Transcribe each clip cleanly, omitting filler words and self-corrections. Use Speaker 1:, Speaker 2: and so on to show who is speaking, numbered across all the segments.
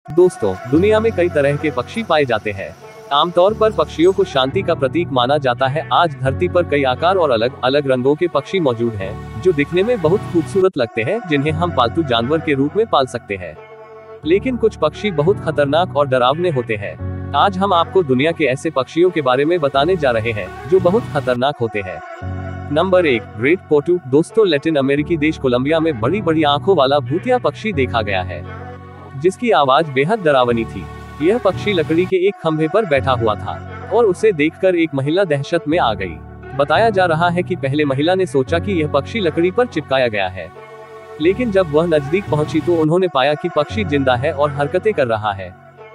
Speaker 1: दोस्तों, दुनिया में कई तरह के पक्षी पाए जाते हैं। आमतौर पर पक्षियों को शांति का प्रतीक माना जाता है। आज धरती पर कई आकार और अलग अलग रंगों के पक्षी मौजूद हैं, जो दिखने में बहुत खूबसूरत लगते हैं, जिन्हें हम पालतू जानवर के रूप में पाल सकते हैं। लेकिन कुछ पक्षी बहुत खतरनाक और डरावने होते हैं। आज हम आपको दुनिया के ऐसे पक्षियों के बारे में बताने जा रहे हैं, जो बहुत खतरनाक होते हैं। Number 1, great potoo. दोस्तों, लैटिन अमेरिकी देश कोलंबिया में बड़ी बड़ी आंखों वाला भूतिया पक्षी देखा गया है, जिसकी आवाज बेहद डरावनी थी। यह पक्षी लकड़ी के एक खंभे पर बैठा हुआ था और उसे देखकर एक महिला दहशत में आ गई। बताया जा रहा है कि पहले महिला ने सोचा कि यह पक्षी लकड़ी पर चिपकाया गया है, लेकिन जब वह नजदीक पहुंची तो उन्होंने पाया कि पक्षी जिंदा है और हरकतें कर रहा है।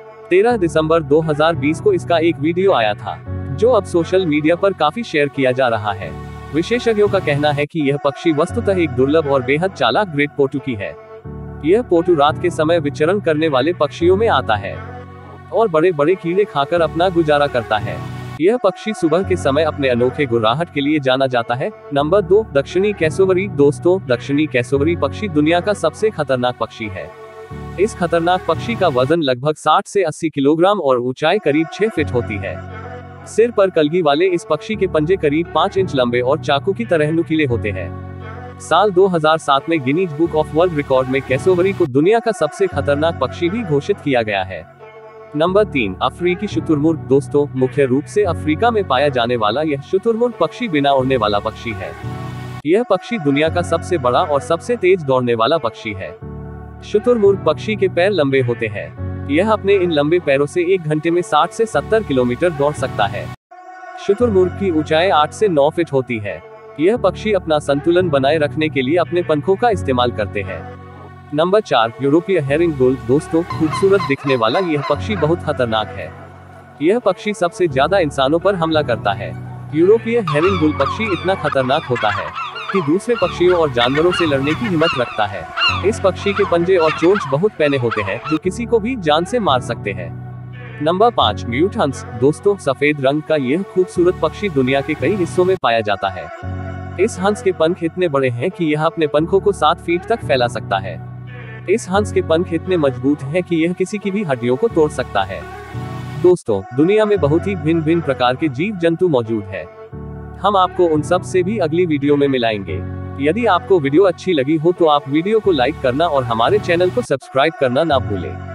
Speaker 1: 13 दिसंबर 2020 को इसका एक वीडियो आया था, जो अब सोशल मीडिया पर काफी शेयर किया जा रहा है। विशेषज्ञों का कहना है कि यह पक्षी वस्तुतः एक दुर्लभ और बेहद चालाक ग्रेट पोटू की है। यह पोटू रात के समय विचरण करने वाले पक्षियों में आता है और बड़े बड़े कीड़े खाकर अपना गुजारा करता है। यह पक्षी सुबह के समय अपने अनोखे गुर्राहट के लिए जाना जाता है। नंबर 2, दक्षिणी कैसोवरी। दोस्तों, दक्षिणी कैसोवरी पक्षी दुनिया का सबसे खतरनाक पक्षी है। इस खतरनाक पक्षी का वजन लगभग 60 से 80 किलोग्राम और ऊंचाई करीब 6 फीट होती है। सिर पर कलगी वाले इस पक्षी के पंजे करीब 5 इंच लंबे और चाकू की तरह नुकीले होते हैं। साल 2007 में Guinness book of world record में कैसोवरी को दुनिया का सबसे खतरनाक पक्षी भी घोषित किया गया है। नंबर 3, अफ्रीकी शुतुरमुर्ग। दोस्तों, मुख्य रूप से अफ्रीका में पाया जाने वाला यह शुतुरमुर्ग पक्षी बिना उड़ने वाला पक्षी है। यह पक्षी दुनिया का सबसे बड़ा और सबसे तेज दौड़ने वाला पक्षी है। शुतुरमुर्ग पक्षी के पैर लंबे होते हैं। यह अपने इन लंबे पैरों से 1 घंटे में 60 से 70 किलोमीटर दौड़ सकता है। शुतुरमुर्ग की ऊंचाई 8 से 9 फीट होती है। यह पक्षी अपना संतुलन बनाए रखने के लिए अपने पंखों का इस्तेमाल करते हैं। नंबर 4, यूरोपीय हेरिंग गुल। दोस्तों, खूबसूरत दिखने वाला यह पक्षी बहुत खतरनाक है। यह पक्षी सबसे ज्यादा इंसानों पर हमला करता है। यूरोपीय हेरिंग गुल पक्षी इतना खतरनाक होता है कि दूसरे पक्षियों और जानवरों से लड़ने की हिम्मत रखता है। इस पक्षी के पंजे और चोंच बहुत पैने होते हैं, जो किसी को भी जान से मार सकते हैं। नंबर 5, म्यूट हंस। दोस्तों, सफेद रंग का यह खूबसूरत पक्षी दुनिया के कई हिस्सों में पाया जाता है। इस हंस के पंख इतने बड़े हैं कि यह अपने पंखों को 7 फीट तक फैला सकता है। इस हंस के पंख इतने मजबूत हैं कि यह किसी की भी हड्डियों को तोड़ सकता है। दोस्तों, दुनिया में बहुत ही भिन्न भिन्न प्रकार के जीव जंतु मौजूद है। हम आपको उन सब से भी अगली वीडियो में मिलाएंगे। यदि आपको वीडियो अच्छी लगी हो तो आप वीडियो को लाइक करना और हमारे चैनल को सब्सक्राइब करना ना भूलें।